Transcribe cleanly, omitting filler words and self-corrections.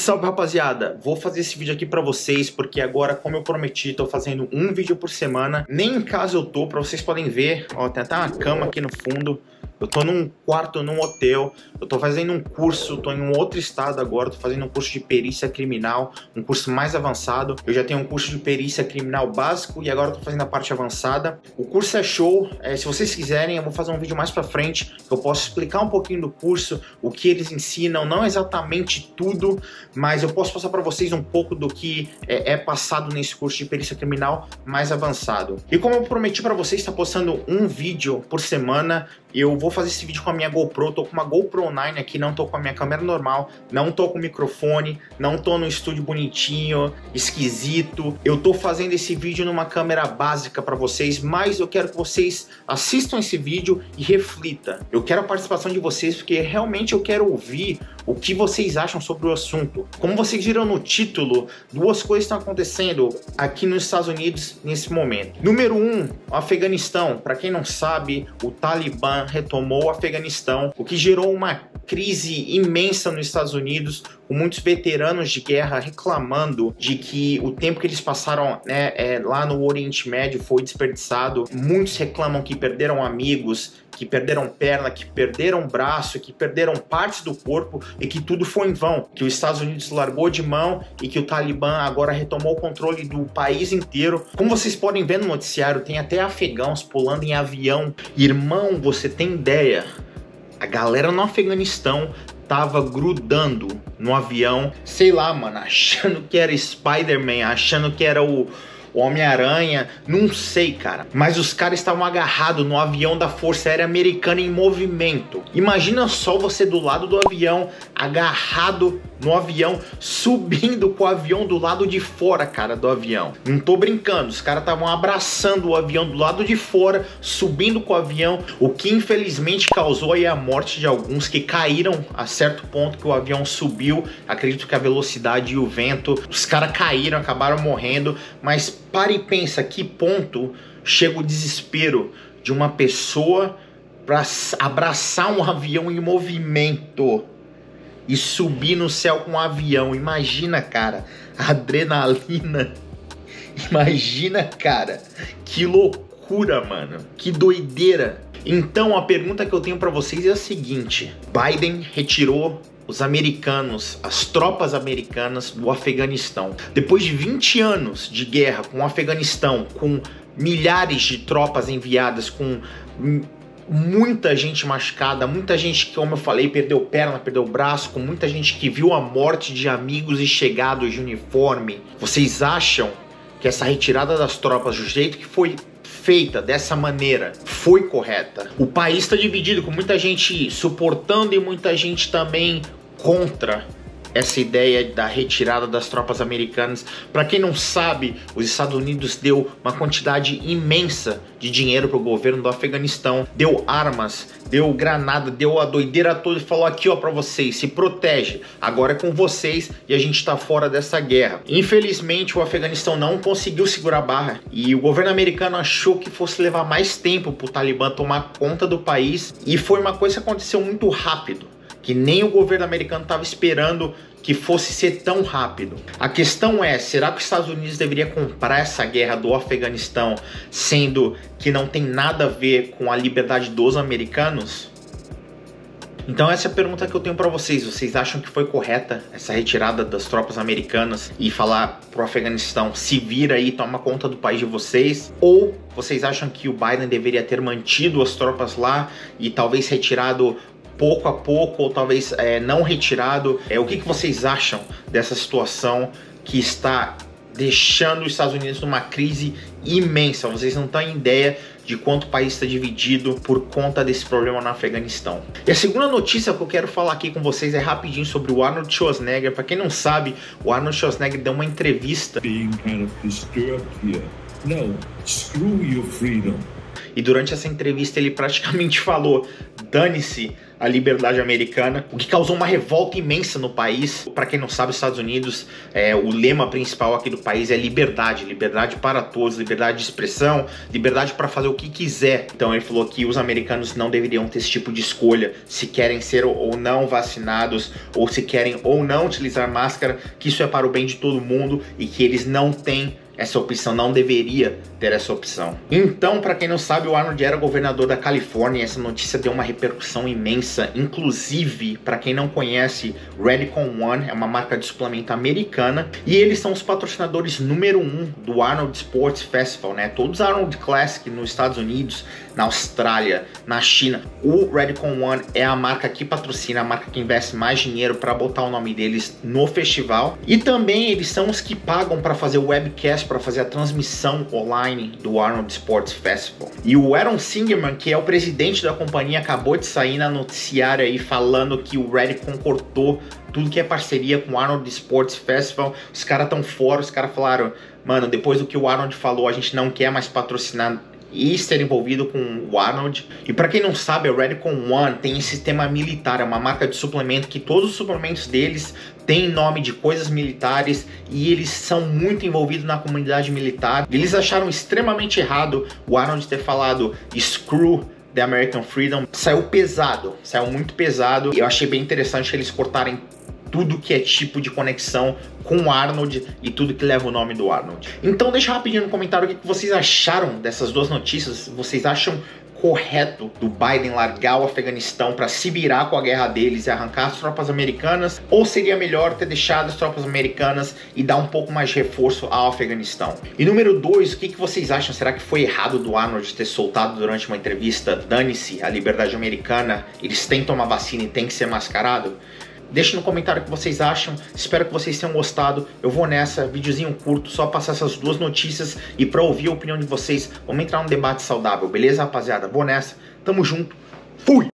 Salve rapaziada, vou fazer esse vídeo aqui pra vocês porque agora, como eu prometi, tô fazendo um vídeo por semana. Nem em casa eu tô, pra vocês podem ver, ó, tem até uma cama aqui no fundo. Eu tô num quarto, num hotel, eu tô fazendo um curso, tô em um outro estado agora, tô fazendo um curso de perícia criminal, um curso mais avançado. Eu já tenho um curso de perícia criminal básico e agora eu tô fazendo a parte avançada. O curso é show, se vocês quiserem eu vou fazer um vídeo mais pra frente, que eu posso explicar um pouquinho do curso, o que eles ensinam, não exatamente tudo, mas eu posso passar pra vocês um pouco do que é passado nesse curso de perícia criminal mais avançado. E como eu prometi pra vocês, tá postando um vídeo por semana. Eu vou fazer esse vídeo com a minha GoPro, tô com uma GoPro 9 aqui, não tô com a minha câmera normal, não tô com microfone, não tô no estúdio bonitinho, esquisito. Eu tô fazendo esse vídeo numa câmera básica pra vocês, mas eu quero que vocês assistam esse vídeo e reflitam. Eu quero a participação de vocês porque realmente eu quero ouvir o que vocês acham sobre o assunto. Como vocês viram no título, duas coisas estão acontecendo aqui nos Estados Unidos nesse momento. Número 1, o Afeganistão. Para quem não sabe, o Talibã retomou o Afeganistão, o que gerou uma crise imensa nos Estados Unidos, com muitos veteranos de guerra reclamando de que o tempo que eles passaram lá no Oriente Médio foi desperdiçado. Muitos reclamam que perderam amigos, que perderam perna, que perderam braço, que perderam partes do corpo e que tudo foi em vão, que os Estados Unidos largou de mão e que o Talibã agora retomou o controle do país inteiro. Como vocês podem ver no noticiário, tem até afegãos pulando em avião. Irmão, você tem ideia? A galera no Afeganistão tava grudando no avião, sei lá, mano, achando que era Spider-Man, achando que era o Homem-Aranha, não sei, cara. Mas os caras estavam agarrados no avião da Força Aérea Americana em movimento. Imagina só você do lado do avião, agarrado no avião, subindo com o avião do lado de fora, cara, do avião. Não tô brincando, os caras estavam abraçando o avião do lado de fora, subindo com o avião, o que infelizmente causou aí a morte de alguns que caíram a certo ponto que o avião subiu. Acredito que a velocidade e o vento, os caras caíram, acabaram morrendo, mas para e pensa que ponto chega o desespero de uma pessoa para abraçar um avião em movimento e subir no céu com um avião. Imagina, cara, a adrenalina. Imagina, cara, que loucura, mano, que doideira. Então a pergunta que eu tenho para vocês é a seguinte: Biden retirou os americanos, as tropas americanas do Afeganistão. Depois de 20 anos de guerra com o Afeganistão, com milhares de tropas enviadas, com muita gente machucada, muita gente que, como eu falei, perdeu perna, perdeu braço, com muita gente que viu a morte de amigos e chegados de uniforme. Vocês acham que essa retirada das tropas, do jeito que foi feita dessa maneira, foi correta? O país está dividido, com muita gente suportando e muita gente também contra essa ideia da retirada das tropas americanas. Para quem não sabe, os Estados Unidos deu uma quantidade imensa de dinheiro para o governo do Afeganistão, deu armas, deu granada, deu a doideira toda e falou: aqui ó, para vocês, se protege, agora é com vocês e a gente tá fora dessa guerra. Infelizmente o Afeganistão não conseguiu segurar a barra e o governo americano achou que fosse levar mais tempo para o Talibã tomar conta do país, e foi uma coisa que aconteceu muito rápido, que nem o governo americano estava esperando que fosse ser tão rápido. A questão é, será que os Estados Unidos deveria comprar essa guerra do Afeganistão, sendo que não tem nada a ver com a liberdade dos americanos? Então essa é a pergunta que eu tenho para vocês. Vocês acham que foi correta essa retirada das tropas americanas e falar pro Afeganistão: se vira aí, toma conta do país de vocês? Ou vocês acham que o Biden deveria ter mantido as tropas lá e talvez retirado pouco a pouco, ou talvez não retirado? O que vocês acham dessa situação que está deixando os Estados Unidos numa crise imensa? Vocês não têm ideia de quanto o país está dividido por conta desse problema no Afeganistão. E a segunda notícia que eu quero falar aqui com vocês é rapidinho sobre o Arnold Schwarzenegger. Para quem não sabe, o Arnold Schwarzenegger deu uma entrevista. Being kind of disturbed here. No, screw your freedom. e durante essa entrevista ele praticamente falou: dane-se a liberdade americana, o que causou uma revolta imensa no país. Para quem não sabe, os Estados Unidos, o lema principal aqui do país é liberdade, liberdade para todos, liberdade de expressão, liberdade para fazer o que quiser. Então ele falou que os americanos não deveriam ter esse tipo de escolha, se querem ser ou não vacinados, ou se querem ou não utilizar máscara, que isso é para o bem de todo mundo e que eles não têm essa opção, não deveria ter essa opção. Então, para quem não sabe, o Arnold era governador da Califórnia e essa notícia deu uma repercussão imensa. Inclusive, para quem não conhece, Redcon One é uma marca de suplemento americana e eles são os patrocinadores número 1 do Arnold Sports Festival, né? Todos os Arnold Classic nos Estados Unidos, na Austrália, na China. O Redcon One é a marca que patrocina, a marca que investe mais dinheiro para botar o nome deles no festival. E também eles são os que pagam para fazer o webcast, para fazer a transmissão online do Arnold Sports Festival. E o Aaron Singerman, que é o presidente da companhia, acabou de sair na noticiária aí falando que o Redcon cortou tudo que é parceria com o Arnold Sports Festival. Os caras estão fora, os caras falaram: mano, depois do que o Arnold falou, a gente não quer mais patrocinar e ser envolvido com o Arnold. E para quem não sabe, a Redcon One tem esse sistema militar, é uma marca de suplemento que todos os suplementos deles têm nome de coisas militares e eles são muito envolvidos na comunidade militar. Eles acharam extremamente errado o Arnold ter falado "screw the American Freedom". Saiu pesado, saiu muito pesado, e eu achei bem interessante eles cortarem tudo que é tipo de conexão com o Arnold e tudo que leva o nome do Arnold. Então deixa rapidinho no comentário o que vocês acharam dessas duas notícias. Vocês acham correto do Biden largar o Afeganistão para se virar com a guerra deles e arrancar as tropas americanas? Ou seria melhor ter deixado as tropas americanas e dar um pouco mais de reforço ao Afeganistão? E número 2, o que vocês acham? Será que foi errado do Arnold ter soltado durante uma entrevista: dane-se a liberdade americana, eles têm que tomar vacina e tem que ser mascarado? Deixe no comentário o que vocês acham, espero que vocês tenham gostado. Eu vou nessa, videozinho curto, só passar essas duas notícias, e para ouvir a opinião de vocês, vamos entrar num debate saudável, beleza, rapaziada? Vou nessa, tamo junto, fui!